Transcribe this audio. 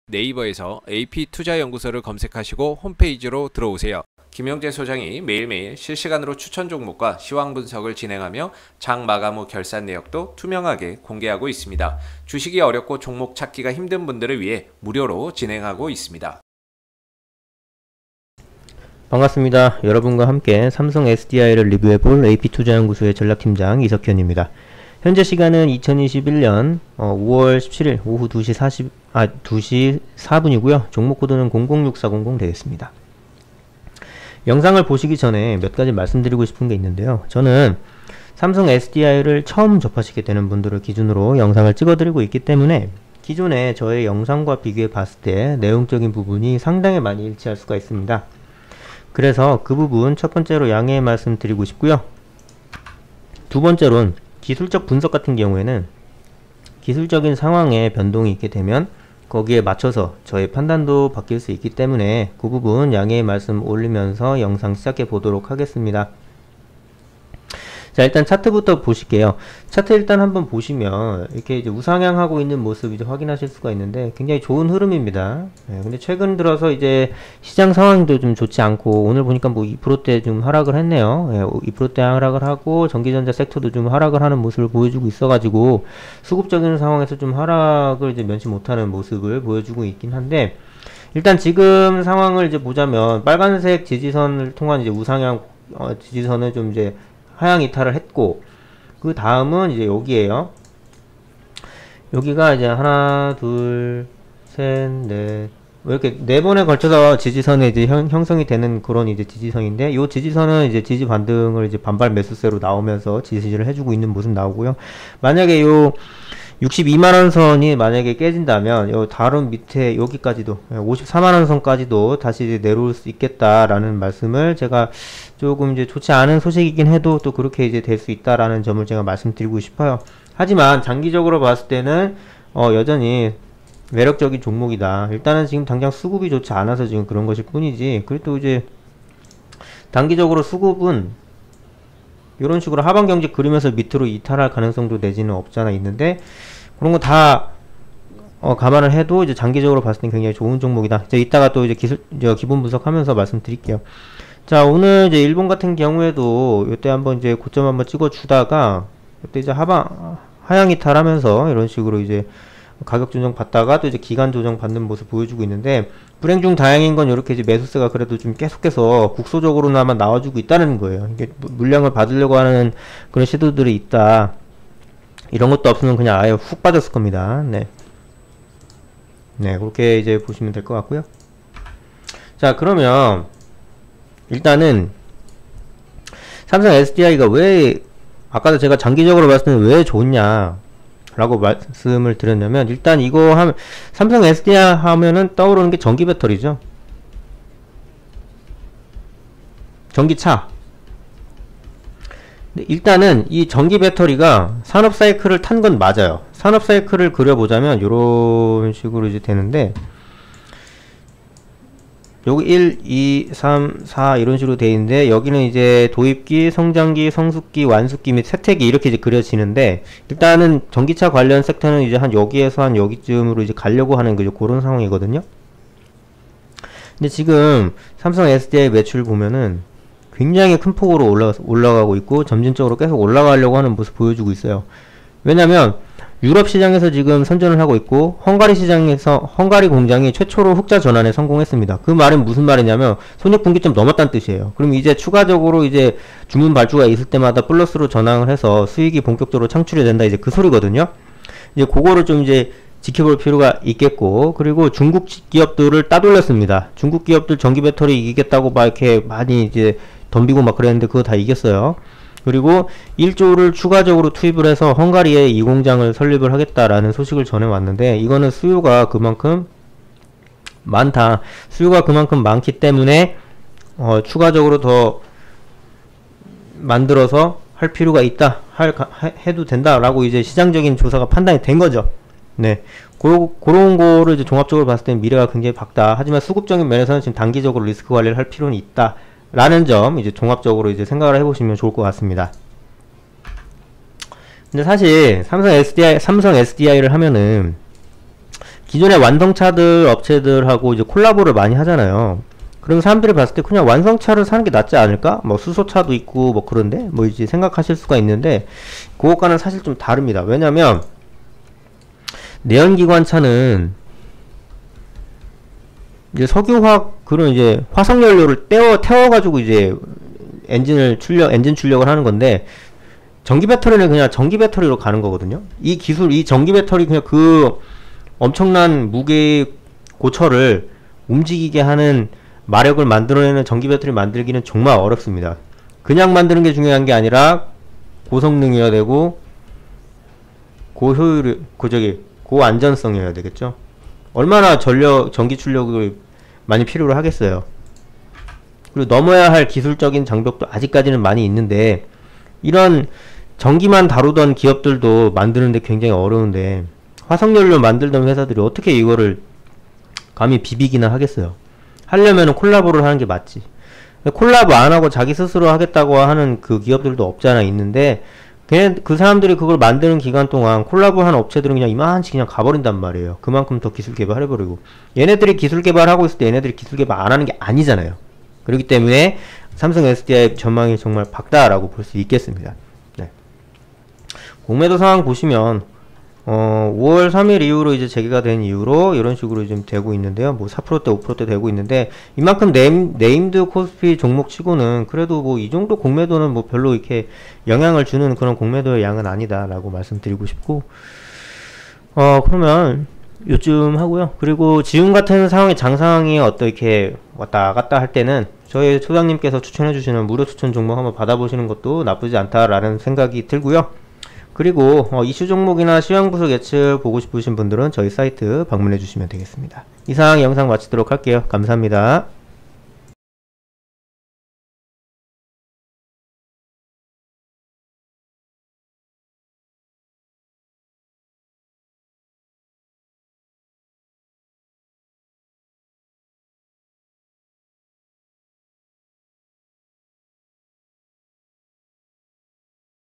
네이버에서 AP투자연구소를 검색하시고 홈페이지로 들어오세요. 김영재 소장이 매일매일 실시간으로 추천 종목과 시황 분석을 진행하며 장 마감 후 결산 내역도 투명하게 공개하고 있습니다. 주식이 어렵고 종목 찾기가 힘든 분들을 위해 무료로 진행하고 있습니다. 반갑습니다. 여러분과 함께 삼성 SDI를 리뷰해볼 AP투자연구소의 전략팀장 이석현입니다. 현재 시간은 2021년 5월 17일 오후 2시 4분이고요. 종목 코드는 006400 되겠습니다. 영상을 보시기 전에 몇 가지 말씀드리고 싶은 게 있는데요. 저는 삼성 SDI를 처음 접하시게 되는 분들을 기준으로 영상을 찍어드리고 있기 때문에 기존에 저의 영상과 비교해 봤을 때 내용적인 부분이 상당히 많이 일치할 수가 있습니다. 그래서 그 부분 첫 번째로 양해의 말씀 드리고 싶고요. 두 번째로는 기술적 분석 같은 경우에는 기술적인 상황에 변동이 있게 되면 거기에 맞춰서 저의 판단도 바뀔 수 있기 때문에 그 부분 양해의 말씀 올리면서 영상 시작해 보도록 하겠습니다. 자, 일단 차트부터 보실게요. 차트 일단 한번 보시면 이렇게 이제 우상향하고 있는 모습 이제 확인하실 수가 있는데 굉장히 좋은 흐름입니다. 근데 최근 들어서 이제 시장 상황도 좀 좋지 않고 오늘 보니까 뭐 2%대 좀 하락을 했네요. 2%대 하락을 하고 전기전자 섹터도 좀 하락을 하는 모습을 보여주고 있어가지고 수급적인 상황에서 좀 하락을 이제 면치 못하는 모습을 보여주고 있긴 한데 일단 지금 상황을 이제 보자면 빨간색 지지선을 통한 이제 우상향 지지선을 좀 이제 하향 이탈을 했고 그 다음은 이제 여기에요. 여기가 이제 하나 둘 셋 넷 이렇게 네 번에 걸쳐서 지지선이 이제 형성이 되는 그런 이제 지지선인데 요 지지선은 이제 지지 반등을 이제 반발 매수세로 나오면서 지지를 해주고 있는 모습 나오고요. 만약에 요 62만원 선이 만약에 깨진다면 요 다른 밑에 여기까지도 54만원 선까지도 다시 이제 내려올 수 있겠다라는 말씀을 제가 조금 이제 좋지 않은 소식이긴 해도 또 그렇게 이제 될 수 있다라는 점을 제가 말씀드리고 싶어요. 하지만 장기적으로 봤을 때는 여전히 매력적인 종목이다. 일단은 지금 당장 수급이 좋지 않아서 지금 그런 것일 뿐이지 그래도 이제 단기적으로 수급은 이런 식으로 하방 경직 그리면서 밑으로 이탈할 가능성도 내지는 없잖아 있는데 그런 거 다 감안을 해도 이제 장기적으로 봤을 땐 굉장히 좋은 종목이다. 이제 이따가 또 이제 기본 분석하면서 말씀드릴게요. 자, 오늘 이제 일본 같은 경우에도 이때 한번 이제 고점 한번 찍어 주다가 이때 이제 하향 이탈하면서 이런 식으로 이제 가격 조정 받다가 또 이제 기간 조정 받는 모습 보여주고 있는데 불행 중 다행인 건 이렇게 이제 매수세가 그래도 좀 계속해서 국소적으로나마 나와주고 있다는 거예요. 이게 물량을 받으려고 하는 그런 시도들이 있다. 이런 것도 없으면 그냥 아예 훅 빠졌을 겁니다. 네, 그렇게 이제 보시면 될 것 같고요. 자, 그러면 일단은 삼성 SDI가 왜 아까도 제가 장기적으로 봤을 때는 왜 좋냐 라고 말씀을 드렸냐면 일단 이거 삼성 SDI 하면은 떠오르는 게 전기 배터리죠. 전기차. 일단은 이 전기 배터리가 산업 사이클을 탄 건 맞아요. 산업 사이클을 그려보자면 이런 식으로 이제 되는데 여기 1, 2, 3, 4 이런 식으로 되어 있는데 여기는 이제 도입기, 성장기, 성숙기, 완숙기 및 세태기 이렇게 이제 그려지는데 일단은 전기차 관련 섹터는 이제 한 여기에서 한 여기쯤으로 이제 가려고 하는 그런 상황이거든요. 근데 지금 삼성 SDI 매출 보면은 굉장히 큰 폭으로 올라가고 있고 점진적으로 계속 올라가려고 하는 모습 보여주고 있어요. 왜냐면 유럽 시장에서 지금 선전을 하고 있고 헝가리 시장에서 헝가리 공장이 최초로 흑자 전환에 성공했습니다. 그 말은 무슨 말이냐면 손익분기점 넘었다는 뜻이에요. 그럼 이제 추가적으로 이제 주문 발주가 있을 때마다 플러스로 전환을 해서 수익이 본격적으로 창출이 된다 이제 그 소리거든요. 이제 그거를 좀 이제 지켜볼 필요가 있겠고 그리고 중국 기업들을 따돌렸습니다. 중국 기업들 전기 배터리 이기겠다고 막 이렇게 많이 이제 덤비고 막 그랬는데 그거 다 이겼어요. 그리고 1조를 추가적으로 투입을 해서 헝가리에 이 공장을 설립을 하겠다라는 소식을 전해왔는데 이거는 수요가 그만큼 많다. 수요가 그만큼 많기 때문에 추가적으로 더 만들어서 할 필요가 있다. 해도 된다라고 이제 시장적인 조사가 판단이 된 거죠. 네. 그런 거를 이제 종합적으로 봤을 때 미래가 굉장히 밝다. 하지만 수급적인 면에서는 지금 단기적으로 리스크 관리를 할 필요는 있다. 라는 점 이제 종합적으로 이제 생각을 해보시면 좋을 것 같습니다. 근데 사실 삼성 SDI를 하면은 기존의 완성차들 업체들하고 이제 콜라보를 많이 하잖아요. 그럼 사람들이 봤을 때 그냥 완성차를 사는 게 낫지 않을까? 뭐 수소차도 있고 뭐 그런데 뭐 이제 생각하실 수가 있는데 그것과는 사실 좀 다릅니다. 왜냐면 내연기관차는 이제 석유화학 그런 이제 화석연료를 태워가지고 이제 엔진 출력을 하는 건데 전기 배터리는 그냥 전기 배터리로 가는 거거든요. 이 기술, 이 전기 배터리 그냥 그 엄청난 무게의 고철을 움직이게 하는 마력을 만들어내는 전기 배터리 만들기는 정말 어렵습니다. 그냥 만드는 게 중요한 게 아니라 고성능이어야 되고 고안전성이어야 되겠죠. 얼마나 전기 출력을 많이 필요로 하겠어요. 그리고 넘어야 할 기술적인 장벽도 아직까지는 많이 있는데 이런 전기만 다루던 기업들도 만드는데 굉장히 어려운데 화석연료 만들던 회사들이 어떻게 이거를 감히 비비기나 하겠어요. 하려면은 콜라보를 하는 게 맞지. 콜라보 안 하고 자기 스스로 하겠다고 하는 그 기업들도 없잖아 있는데 그 사람들이 그걸 만드는 기간 동안 콜라보 한 업체들은 그냥 이만치 그냥 가버린단 말이에요. 그만큼 더 기술 개발해버리고 얘네들이 기술 개발하고 있을 때 얘네들이 기술 개발 안 하는 게 아니잖아요. 그렇기 때문에 삼성 SDI 전망이 정말 밝다라고 볼 수 있겠습니다. 네. 공매도 상황 보시면 5월 3일 이후로 이제 재개가 된 이후로 이런 식으로 좀 되고 있는데요. 뭐 4%대 5%대 되고 있는데 이만큼 네임드 코스피 종목 치고는 그래도 뭐 이 정도 공매도는 뭐 별로 이렇게 영향을 주는 그런 공매도의 양은 아니다라고 말씀드리고 싶고 그러면 요즘 하고요. 그리고 지금 같은 상황이 장상황이 이렇게 왔다 갔다 할 때는 저희 소장님께서 추천해 주시는 무료 추천 종목 한번 받아보시는 것도 나쁘지 않다라는 생각이 들고요. 그리고 이슈 종목이나 시황 분석 예측 보고 싶으신 분들은 저희 사이트 방문해 주시면 되겠습니다. 이상 영상 마치도록 할게요. 감사합니다.